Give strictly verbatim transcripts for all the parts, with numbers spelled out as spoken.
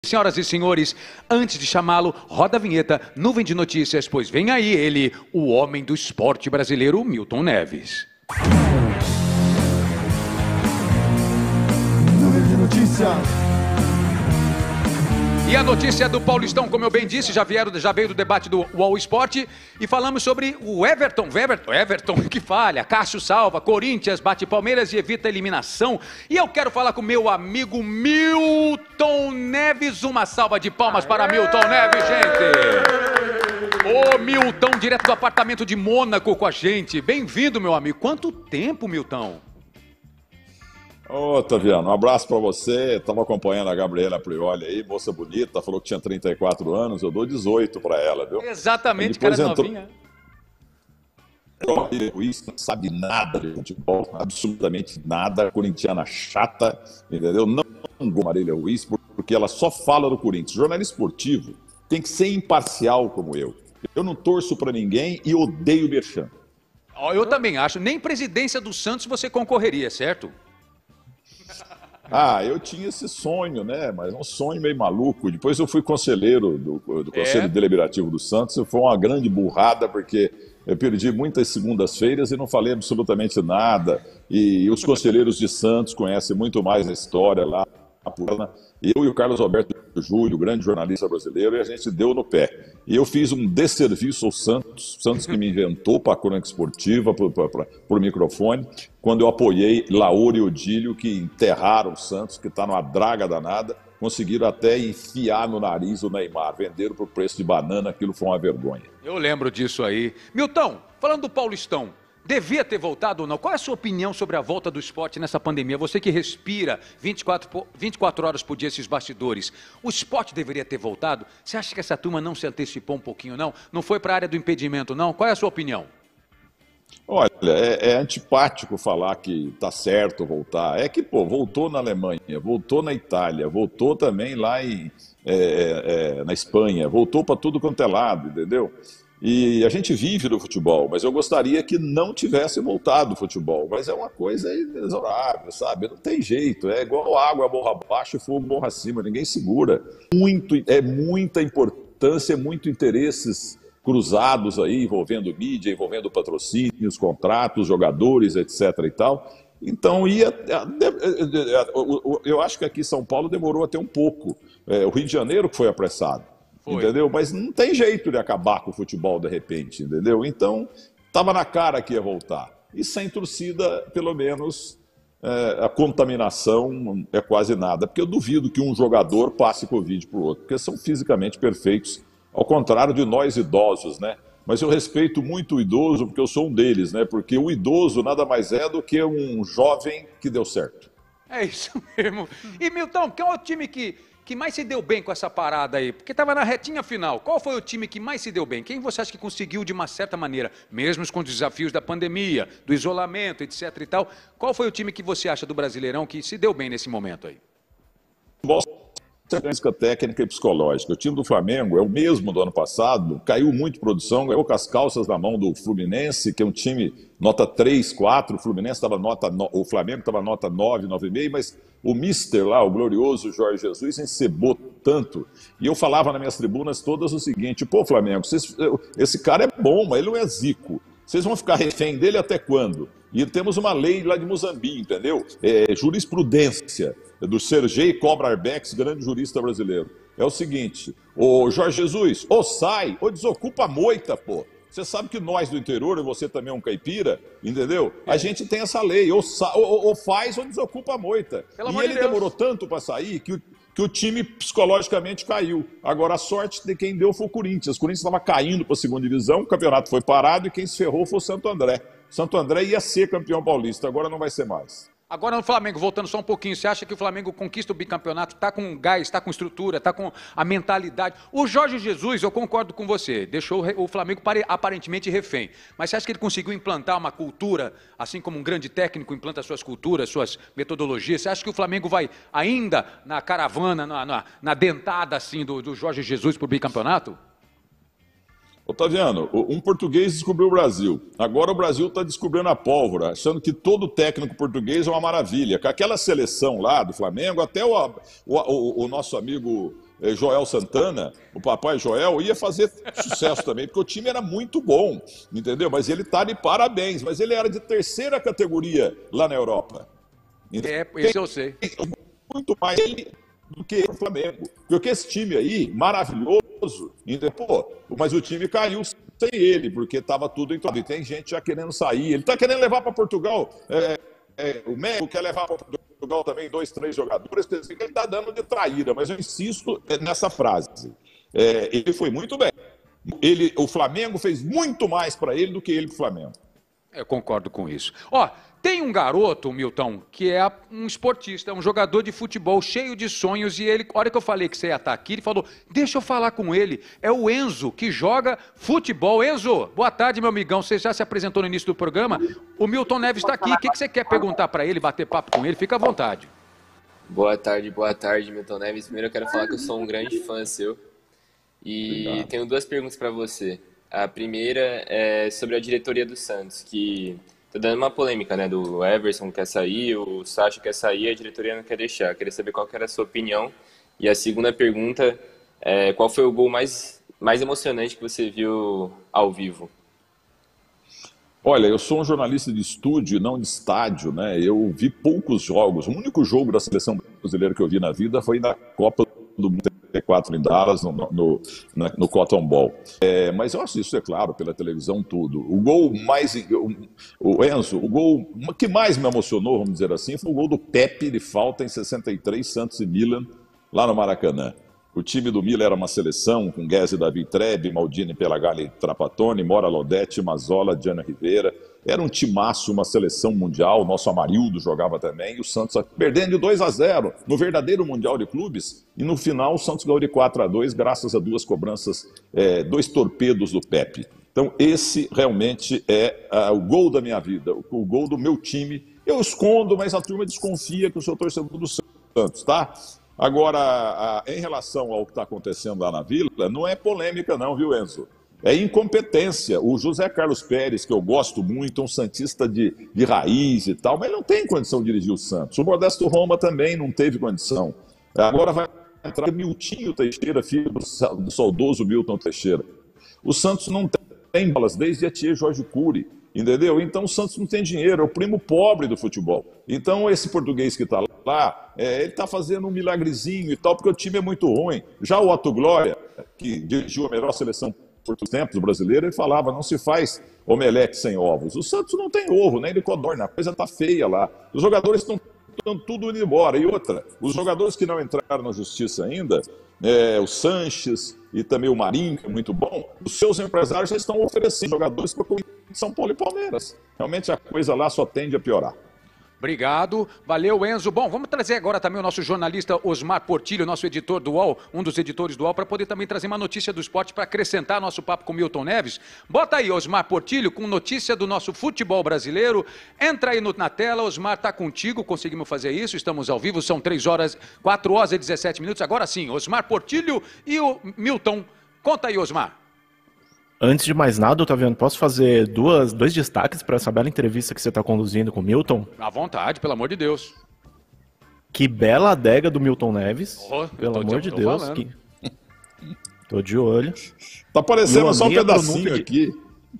Senhoras e senhores, antes de chamá-lo, roda a vinheta, nuvem de notícias, pois vem aí ele, o homem do esporte brasileiro, Milton Neves. Nuvem de notícias. E a notícia é do Paulistão, como eu bem disse, já, vieram, já veio do debate do UOL Esporte e falamos sobre o Everton, Everton, Everton que falha, Cássio salva, Corinthians bate Palmeiras e evita a eliminação. E eu quero falar com meu amigo Milton Neves, uma salva de palmas para Milton Neves, gente! Ô Milton, direto do apartamento de Mônaco com a gente, bem-vindo meu amigo, quanto tempo Milton? Ô, Otaviano, um abraço pra você. Estava acompanhando a Gabriela Prioli aí, moça bonita, falou que tinha trinta e quatro anos, eu dou dezoito pra ela, viu? Exatamente, cara entrou... novinha. Isso não sabe nada de futebol, absolutamente nada, corintiana chata, entendeu? Não gosta Marília Ruiz, porque ela só fala do Corinthians. Jornalista esportivo tem que ser imparcial como eu. Eu não torço pra ninguém e odeio o merchan. Eu também acho, nem presidência do Santos você concorreria, certo? Ah, eu tinha esse sonho, né? Mas um sonho meio maluco. Depois eu fui conselheiro do, do Conselho É. Deliberativo do Santos e foi uma grande burrada, porque eu perdi muitas segundas-feiras e não falei absolutamente nada. E, e os conselheiros de Santos conhecem muito mais a história lá. Eu e o Carlos Alberto Júlio, grande jornalista brasileiro, e a gente deu no pé. E eu fiz um desserviço ao Santos, Santos que me inventou para a crônica esportiva, por microfone, quando eu apoiei Lauro e Odílio, que enterraram o Santos, que está numa draga danada, conseguiram até enfiar no nariz o Neymar, venderam por preço de banana, aquilo foi uma vergonha. Eu lembro disso aí. Milton, falando do Paulistão, devia ter voltado ou não? Qual é a sua opinião sobre a volta do esporte nessa pandemia? Você que respira vinte e quatro, vinte e quatro horas por dia esses bastidores. O esporte deveria ter voltado? Você acha que essa turma não se antecipou um pouquinho, não? Não foi para a área do impedimento, não? Qual é a sua opinião? Olha, é, é antipático falar que tá certo voltar. É que, pô, voltou na Alemanha, voltou na Itália, voltou também lá em, é, é, na Espanha, voltou para tudo quanto é lado, entendeu? E a gente vive do futebol, mas eu gostaria que não tivesse voltado o futebol. Mas é uma coisa inexorável, sabe? Não tem jeito, é igual água, borra abaixo e fogo borra acima, ninguém segura. Muito, é muita importância, muito interesses cruzados aí, envolvendo mídia, envolvendo patrocínios, contratos, jogadores, etc e tal. Então, ia, eu acho que aqui em São Paulo demorou até um pouco. É, o Rio de Janeiro que foi apressado. Foi. Entendeu? Mas não tem jeito de acabar com o futebol de repente, entendeu? Então, estava na cara que ia voltar. E sem torcida, pelo menos, é, a contaminação é quase nada. Porque eu duvido que um jogador passe Covid para o outro, porque são fisicamente perfeitos, ao contrário de nós idosos, né? Mas eu respeito muito o idoso, porque eu sou um deles, né? Porque o idoso nada mais é do que um jovem que deu certo. É isso mesmo. E Milton, quem é o time que... que mais se deu bem com essa parada aí? Porque estava na retinha final. Qual foi o time que mais se deu bem? Quem você acha que conseguiu de uma certa maneira, mesmo com os desafios da pandemia, do isolamento, etc e tal? Qual foi o time que você acha do Brasileirão que se deu bem nesse momento aí? Técnica, técnica e psicológica. O time do Flamengo é o mesmo do ano passado, caiu muito produção, ganhou com as calças na mão do Fluminense, que é um time nota três, quatro, o Fluminense estava nota, no... o Flamengo estava nota nove, nove vírgula cinco, mas o mister lá, o glorioso Jorge Jesus, encebou tanto. E eu falava nas minhas tribunas todas o seguinte: pô, Flamengo, vocês... esse cara é bom, mas ele não é zico. Vocês vão ficar refém dele até quando? E temos uma lei lá de Moçambique, entendeu? É, jurisprudência do Sergei Cobra Arbex, grande jurista brasileiro. É o seguinte: ô Jorge Jesus, ou sai, ou desocupa a moita, pô. Você sabe que nós do interior, e você também é um caipira, entendeu? A gente tem essa lei, ou, ou, ou faz ou desocupa a moita. Pelo e amor ele de Deus. demorou tanto para sair que o, que o time psicologicamente caiu. Agora, a sorte de quem deu foi o Corinthians. O Corinthians estava caindo para a segunda divisão, o campeonato foi parado e quem se ferrou foi o Santo André. Santo André ia ser campeão paulista, agora não vai ser mais. Agora no Flamengo, voltando só um pouquinho, você acha que o Flamengo conquista o bicampeonato, está com gás, está com estrutura, está com a mentalidade? O Jorge Jesus, eu concordo com você, deixou o Flamengo aparentemente refém, mas você acha que ele conseguiu implantar uma cultura, assim como um grande técnico implanta suas culturas, suas metodologias? Você acha que o Flamengo vai ainda na caravana, na, na, na dentada assim do, do Jorge Jesus para o bicampeonato? Otaviano, um português descobriu o Brasil. Agora o Brasil está descobrindo a pólvora, achando que todo técnico português é uma maravilha. Com aquela seleção lá do Flamengo, até o, o, o, o nosso amigo eh, Joel Santana, o papai Joel, ia fazer sucesso também, porque o time era muito bom, entendeu? Mas ele está de parabéns, mas ele era de terceira categoria lá na Europa. É, esse eu sei. Muito mais ele do que o Flamengo. Porque esse time aí, maravilhoso, entendeu? Pô, mas o time caiu sem ele, porque estava tudo entrado. E tem gente já querendo sair. Ele está querendo levar para Portugal. É, é, o México quer levar para Portugal também dois, três jogadores. Ele está dando de traíra, mas eu insisto nessa frase. É, ele foi muito bem. Ele, o Flamengo fez muito mais para ele do que ele para o Flamengo. Eu concordo com isso. Ó, tem um garoto, Milton, que é um esportista, um jogador de futebol cheio de sonhos, e ele, a hora que eu falei que você ia estar aqui, ele falou, deixa eu falar com ele. É o Enzo, que joga futebol. Enzo, boa tarde, meu amigão. Você já se apresentou no início do programa. O Milton Neves está aqui. O que que você quer perguntar para ele, bater papo com ele? Fica à vontade. Boa tarde, boa tarde, Milton Neves. Primeiro eu quero falar que eu sou um grande fã seu. E Obrigado. Tenho duas perguntas para você. A primeira é sobre a diretoria do Santos, que tá dando uma polêmica, né? Do Everson quer sair, o Sacha quer sair, a diretoria não quer deixar. Queria saber qual que era a sua opinião. E a segunda pergunta é qual foi o gol mais, mais emocionante que você viu ao vivo? Olha, eu sou um jornalista de estúdio, não de estádio, né? Eu vi poucos jogos. O único jogo da seleção brasileira que eu vi na vida foi na Copa do Mundo quatro em Dallas, no, no, no Cotton Bowl. É, mas eu assisto, é claro, pela televisão, tudo. O gol mais... O, o Enzo, o gol que mais me emocionou, vamos dizer assim, foi o gol do Pepe de falta em sessenta e três, Santos e Milan, lá no Maracanã. O time do Milan era uma seleção com Guedes e Davi Trebe, Maldini, Pelagalli, Trapattoni, Mora Lodete, Mazzola, Diana Rivera. Era um timaço, uma seleção mundial. O nosso Amarildo jogava também. E o Santos perdendo de dois a zero no verdadeiro Mundial de Clubes. E no final o Santos ganhou de quatro a dois, graças a duas cobranças, é, dois torpedos do Pepe. Então esse realmente é uh, o gol da minha vida, o, o gol do meu time. Eu escondo, mas a turma desconfia que eu sou torcedor do Santos, tá? Agora, a, em relação ao que está acontecendo lá na Vila, não é polêmica não, viu, Enzo? É incompetência. O José Carlos Pérez, que eu gosto muito, um santista de, de raiz e tal, mas não tem condição de dirigir o Santos. O Modesto Roma também não teve condição. Agora vai entrar Miltinho Teixeira, filho do, do saudoso Milton Teixeira. O Santos não tem bolas desde a tia Jorge Cury, entendeu? Então o Santos não tem dinheiro, é o primo pobre do futebol. Então esse português que está lá, é, ele está fazendo um milagrezinho e tal, porque o time é muito ruim. Já o Otto Glória, que dirigiu a melhor seleção por todos os tempos brasileiro, ele falava, não se faz omelete sem ovos. O Santos não tem ovo, nem de codorna, a coisa tá feia lá. Os jogadores estão tudo indo embora. E outra, os jogadores que não entraram na justiça ainda, é, o Sanches e também o Marinho, que é muito bom, os seus empresários já estão oferecendo jogadores para o São Paulo e Palmeiras. Realmente a coisa lá só tende a piorar. Obrigado, valeu Enzo. Bom, vamos trazer agora também o nosso jornalista Osmar Portilho, nosso editor do U O L, um dos editores do U O L, para poder também trazer uma notícia do esporte para acrescentar nosso papo com o Milton Neves. Bota aí, Osmar Portilho, com notícia do nosso futebol brasileiro. Entra aí no, na tela, Osmar, tá contigo, conseguimos fazer isso, estamos ao vivo, são três horas, quatro horas e dezessete minutos. Agora sim, Osmar Portilho e o Milton. Conta aí, Osmar. Antes de mais nada, Otaviano, posso fazer duas, dois destaques para essa bela entrevista que você está conduzindo com o Milton? À vontade, pelo amor de Deus. Que bela adega do Milton Neves. Oh, pelo tô, amor tô, de tô Deus. Que... Tô de olho. Tá parecendo só um pedacinho de... aqui.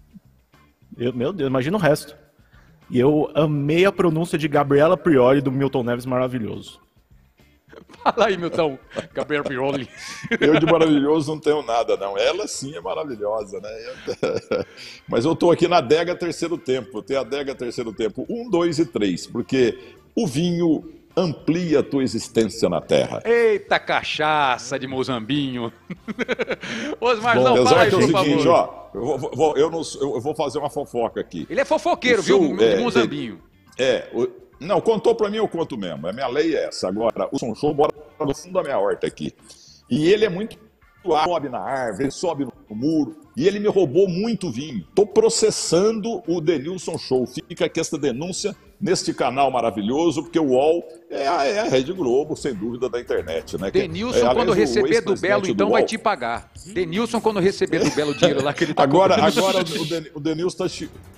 Eu, meu Deus, imagina o resto. E eu amei a pronúncia de Gabriela Prioli do Milton Neves, maravilhoso. Fala aí, Milton. Gabriel Prioli. Eu de maravilhoso não tenho nada, não. Ela sim é maravilhosa, né? Mas eu tô aqui na adega terceiro tempo. Tem a adega terceiro tempo um, dois e três, porque o vinho amplia a tua existência na terra. Eita cachaça de Mozambinho. Osmarzão, Bom, fala aí, que é o por seguinte, favor. ó, eu vou, vou, eu, não, eu vou fazer uma fofoca aqui. Ele é fofoqueiro, O viu, seu, de é, Mozambinho. É, o, não, contou pra mim, eu conto mesmo. A minha lei é essa. Agora, o Son Show mora no fundo da minha horta aqui. E ele é muito... sobe na árvore, ele sobe no muro. E ele me roubou muito vinho. Tô processando o Denilson Show. Fica aqui essa denúncia neste canal maravilhoso, porque o U O L é a, é a Rede Globo, sem dúvida, da internet, né? Denilson, é, quando aliás, receber do Belo, do então U O L. vai te pagar. Denilson, quando receber do Belo dinheiro lá que ele tá Agora, cobrando. agora o, Den, o Denilson tá...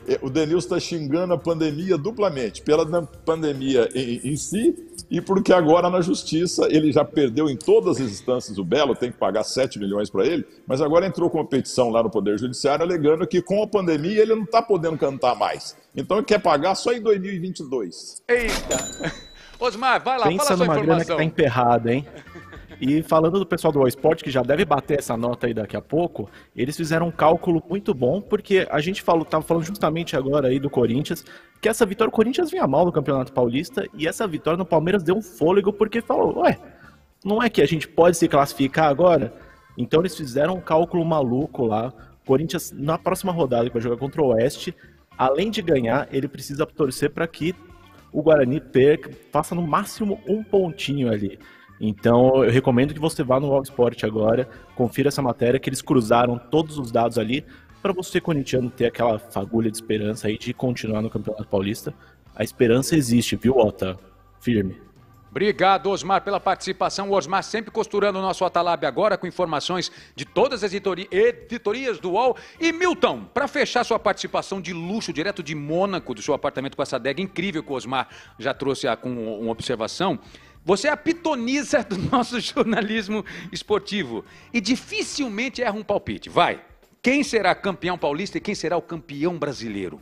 o Denilson está xingando a pandemia duplamente, pela pandemia em, em si e porque agora na justiça ele já perdeu em todas as instâncias o Belo, tem que pagar sete milhões para ele, mas agora entrou com uma petição lá no Poder Judiciário alegando que com a pandemia ele não está podendo cantar mais. Então ele quer pagar só em dois mil e vinte e dois. Eita! Osmar, vai lá, Pensa fala a sua numa grana que informação. tá emperrada, hein? E falando do pessoal do All Sport, que já deve bater essa nota aí daqui a pouco, eles fizeram um cálculo muito bom, porque a gente falou, tava falando justamente agora aí do Corinthians, que essa vitória, o Corinthians vinha mal no Campeonato Paulista, e essa vitória no Palmeiras deu um fôlego, porque falou, ué, não é que a gente pode se classificar agora? Então eles fizeram um cálculo maluco lá, o Corinthians, na próxima rodada que vai jogar contra o Oeste, além de ganhar, ele precisa torcer para que o Guarani perca, faça no máximo um pontinho ali. Então eu recomendo que você vá no All Sport agora, confira essa matéria, que eles cruzaram todos os dados ali, para você, corintiano, ter aquela fagulha de esperança aí de continuar no Campeonato Paulista. A esperança existe, viu, Ota? Firme. Obrigado, Osmar, pela participação. O Osmar sempre costurando o nosso Atalab agora com informações de todas as editori- editorias do U O L. E Milton, para fechar sua participação de luxo, direto de Mônaco, do seu apartamento com essa adega incrível que o Osmar já trouxe com uma observação, você é a pitonisa do nosso jornalismo esportivo e dificilmente erra um palpite. Vai, quem será campeão paulista e quem será o campeão brasileiro?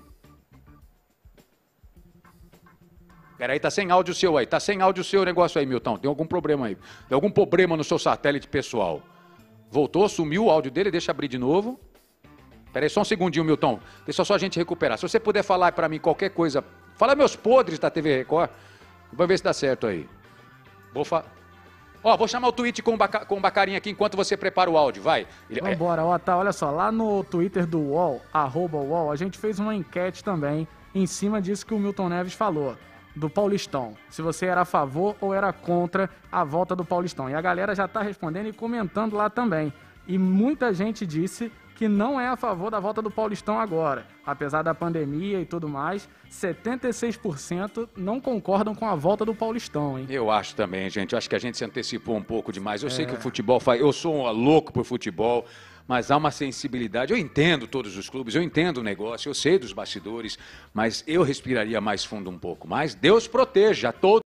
Peraí, tá sem áudio seu aí, tá sem áudio seu negócio aí, Milton. Tem algum problema aí? Tem algum problema no seu satélite pessoal? Voltou, sumiu o áudio dele, deixa abrir de novo. Peraí, só um segundinho, Milton. Deixa só a gente recuperar. Se você puder falar para mim qualquer coisa, fala meus podres da T V Record. Vamos ver se dá certo aí. Vou fa... Ó, vou chamar o tweet com o, Baca... com o Bacarinha aqui enquanto você prepara o áudio, vai. Ele... Vambora, ó, tá, olha só, lá no Twitter do U O L, arroba U O L, a gente fez uma enquete também em cima disso que o Milton Neves falou, do Paulistão. Se você era a favor ou era contra a volta do Paulistão. E a galera já tá respondendo e comentando lá também. E muita gente disse que não é a favor da volta do Paulistão agora. Apesar da pandemia e tudo mais, setenta e seis por cento não concordam com a volta do Paulistão, hein? Eu acho também, gente. Eu acho que a gente se antecipou um pouco demais. Eu é. sei que o futebol faz... Eu sou um louco por futebol, mas há uma sensibilidade. Eu entendo todos os clubes, eu entendo o negócio, eu sei dos bastidores, mas eu respiraria mais fundo um pouco mais. Deus proteja a todos.